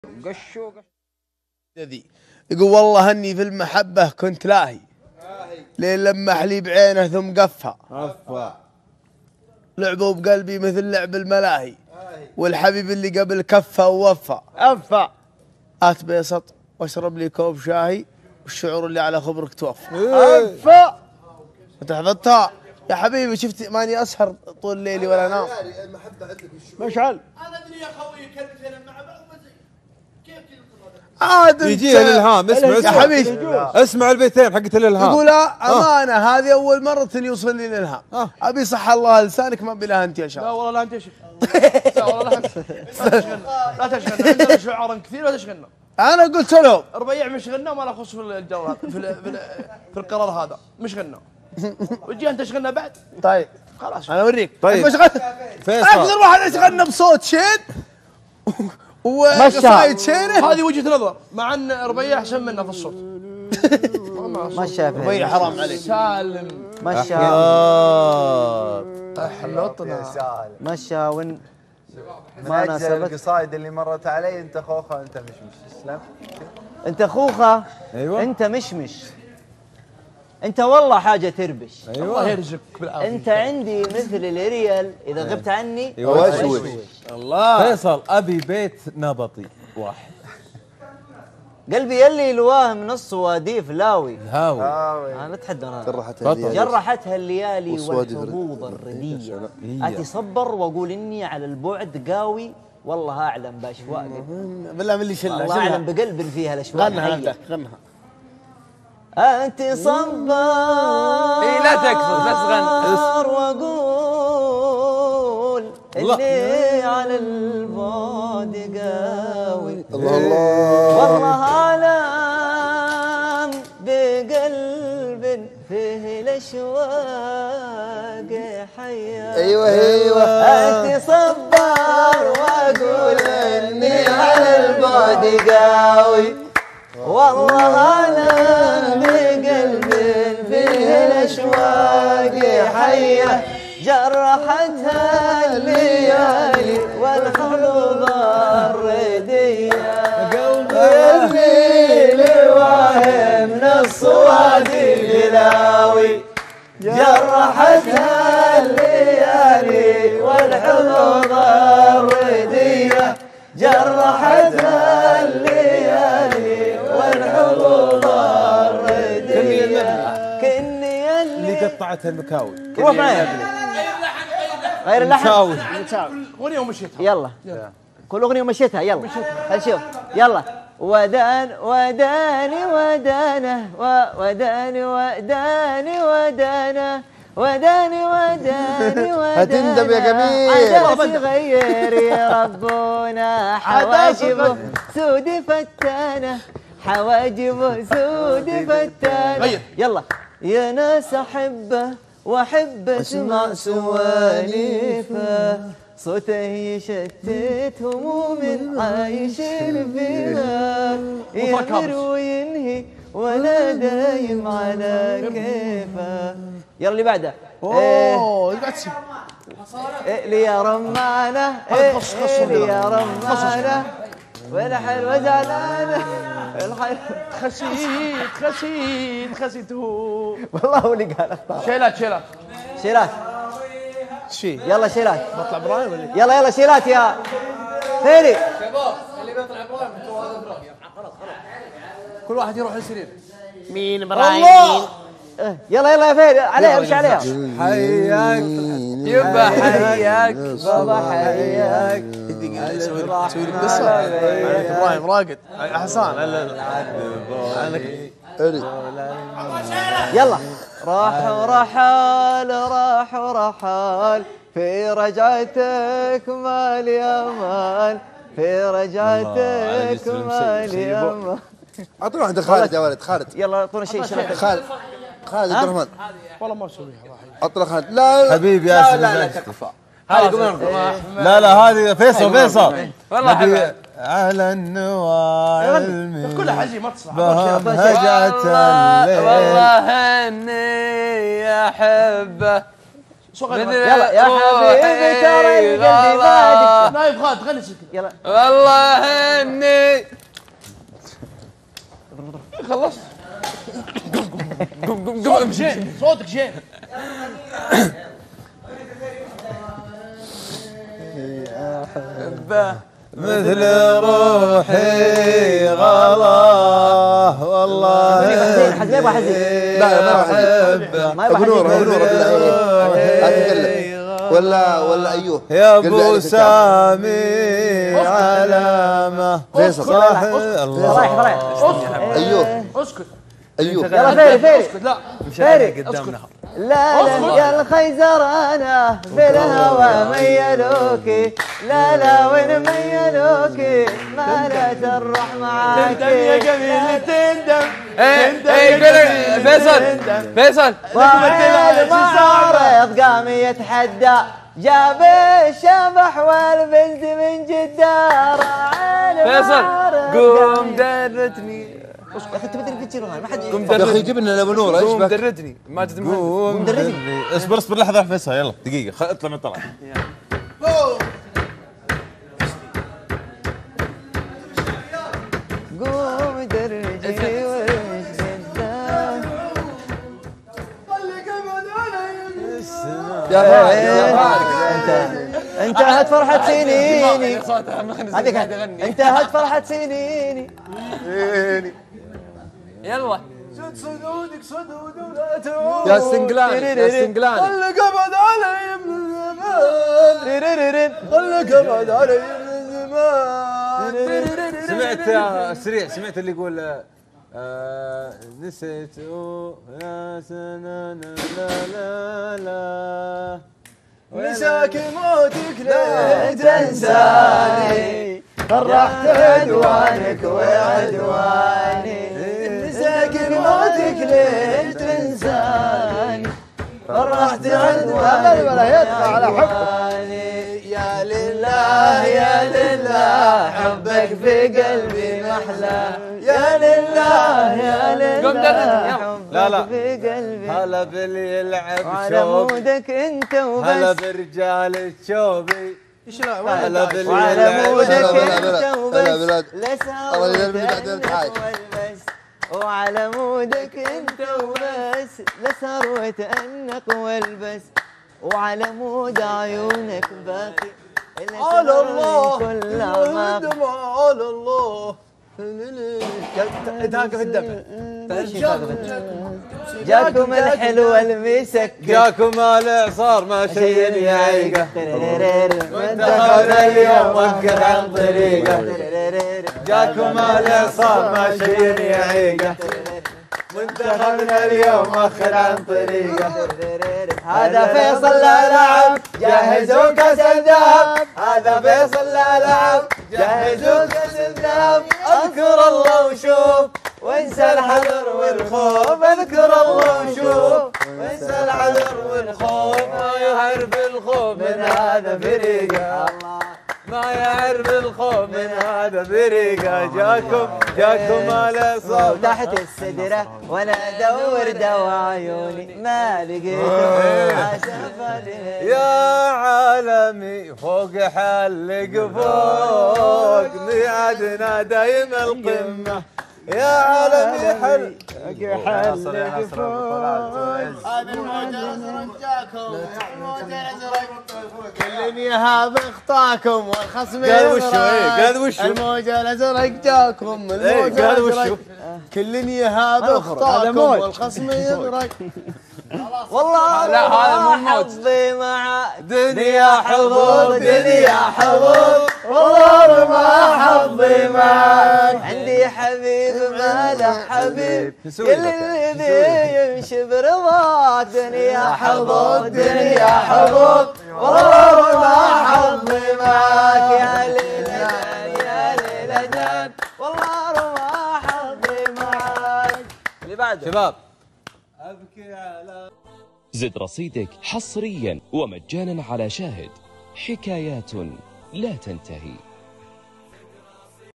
قشو ذي يقول والله اني في المحبه كنت لاهي لين لمح لي بعينه ثم قفها لعبوا بقلبي مثل لعب الملاهي والحبيب اللي قبل كفه ووفى افا هات بيسط واشرب لي كوب شاهي والشعور اللي على خبرك توفى افا انت حفظتها يا حبيبي. شفت ماني اسهر طول ليلي ولا انام. المحبه عندك مشعل انا ادري يا خوي كلمتين مع بعض كيف عاد يجيه الالهام. اسمع يا حبيبي اسمع البيتين حقت الالهام. يقول امانه هذه اول مره يوصلني الالهام. ابي صح الله لسانك ما بلا انت يا شباب. لا والله لا انت يا شيخ. لا والله لا لا تشغلنا عندنا شعراء كثير لا تشغلنا. انا قلت لهم ربيع مشغلنا وما له خص في الجو في القرار هذا مشغلنا وتجي انت تشغلنا بعد. طيب خلاص انا اوريك. طيب. فيصل اقدر واحد يشغلنا بصوت شين وقصايد شينه. هذه وجهه نظر مع ان ربيع احسن منا في الصوت. مشى ربيع حرام عليك. سالم مشى احلطنا مشى وين ما ناسبت القصايد اللي مرت علي. انت خوخه انت مشمش. اسلم انت خوخه. ايوه انت مشمش. انت والله حاجه تربش. الله يرزقك بالعافيه. انت عندي مثل الاريال اذا غبت عني وشوش. الله فيصل ابي بيت نبطي واحد. قلبي يلي الواهم نص واديف لاوي. هاوي انا اتحدى انا جرحتها الليالي والحظوظ الرديه. اتصبر واقول اني على البعد قاوي. والله اعلم باشواق. بالله من اللي شله. الله اعلم بقلب فيها الاشواق. غنها انت غنها. انت صبر اي لا تكفر لا تغني. واقول اللي على البعد قاوي. الله والله اعلم بقلب فيه الاشواق حيا. ايوه انت صبر واقول اني على البعد قاوي. والله اعلم بقلب فيه الاشواق حيه. جرحتها الليالي والحظوظ الرديه. قلبي لواهم نص وادي بلاوي. جرحتها الليالي والحظوظ الرديه. جرحتها الليالي والحظوظ الرديه. كني اللي قطعتها المكاوي. روح معي غير اللحن. اغنيه ومشيتها. يلا كل اغنيه ومشيتها. يلا خلينا نشوف. يلا وداني ودانه وداني وداني هتندم يا جميل. عدس غير يا ربنا حواجبه سود فتانه. حواجبه سود فتانه. يلا يا ناس احبه واحب اسمع سواليفه. صوته يشتت هموم عايشين فيها. يمر وينهي ولا دايم على كيفه. يلا اللي بعده. اوه لي يا رمانه لي يا رمانه والحلوه زعلانه. خسيت هو والله هو اللي قال. شيلات شيلات. شي يلا شيلات. بطلع ابراهيم ولا يلا شيلات يا ثيري. كل واحد يروح للسرير. مين الله. يلا يا فيري عليها امشي عليها. حياك يبا حياك بابا حياك. تسوي لي قصه. ابراهيم راقد حسان. يلا راح ورحال في رجعتك مالي امان. في رجعتك مالي امان. اعطونا واحده خالد يا ولد. خالد يلا اعطونا شيء. خالد عبد الرحمن. والله ما مسويها. اعطنا خالد. لا حبيبي ياسر. لا تكفى. لا هذه فيصل والله على النواعي كلها حزين ما تصلح. بهجة الليل والله اني احبه يلا يا حبيبي ترى قلبي بعدك. نايف خالد غني سكت. يلا والله اني خلصت. قم شين صوتك شين. مثل روحي غلاه والله حزين يبغى حزين. لا ما يبغى ما يبغى ابو نور حزين. ابو نور بالله لا تتكلم ولا ايوه يا ابو سامي علامه فيصل. صاحب رايح الله رايح. ايوه اسكت. ايوه يلا فيري فيري اسكت لا. فيري. لا لا يا الخيزرانة في الهوى ميلوكي. لا لا وين ميلوكي ما لا تروح معاكي. تندم يا جميل تندم. اي فيصل وعيل معرض قام يتحدى جاب الشبح والبنت من جدة. فيصل قوم درتني. يا اخي انت بدري كثير ما حد يا اخي جبنا لابو نور ايش قوم بك؟ درتني ما تتمنى. قوم مدرسني. اصبر لحظه فيصل يلا دقيقه اطلع من الطلعه. قوم درجي وش قدام. انتهت فرحة سنيني. هذيك انتهت فرحة سنيني. يلا يا سنجلان يا سنجلان خلك ابعد علي من زمان. خلك ابعد علي من زمان. سمعت سمعت اللي يقول نسيت يا سنانا لا لا لا نساك موتك لا تنساني فرحت عدوانك وعدواني. نساك موتك ليش تنساني فرحت عدوانك وعدواني. يا لله يا لله حبك في قلبي محلى. يا لله يا لله لا لا. حبك في قلبي. هلا باللي يلعب على شوب مودك انت هلا وبس. برجال الشوبي ايش لا هلا باللي وعلى يلعب مودك هلا انت هلا وبس. بلاد. لا الله يلعب لي بعد سهر الحاج. والبس. وعلى مودك انت وبس. لا سهر وتأنق والبس. وعلى مود عيونك باقي. على الله كل ما الدمع على الله. تاقف الدمع. جاكم الحلو المسك. جاكم الاعصار ما شيء يعيقه وانتخبنا اليوم وفكر عن طريقه. جاكم الاعصار ما شيء يعيقه منتخبنا اليوم مؤخر عن طريقه. هذا فيصل لا لعب جهزوا كاس الذهب. هذا فيصل لا لعب جهزوا كاس الذهب. اذكر الله وشوف وانسى الحذر والخوف. اذكر الله وشوف وانسى الحذر والخوف. ما يعرف الخوف من هذا فريقه. ما يعرف الخوف من هذا بريقه جاكم الاعصار تحت السدرة وانا ادور دوا عيوني ما لقيته. يا عالمي فوق حلق فوق ميعادنا دايم القمة. يا عالمي حلق فوق. هذا الموج الازرق جاكم الموج الازرق كل يهاب اخطاكم والخصم قال وشو قال وشو الموج الازرق جاكم الموج قال الازرق وشو كل يهاب اخطاكم والخصم يغرق. والله لا، هذا مو الموت. حظي مع دنيا حظوظ دنيا حظوظ. والله ما حظي معك. عندي حبيب ما له حبيب كل الذي يمشي برضاك. دنيا حظوظ دنيا حظوظ. والله ما حظي معك. يا ليلى يا ليلى والله ما حظي معك. اللي بعده شباب زد رصيدك حصريا ومجانا على شاهد. حكايات لا تنتهي.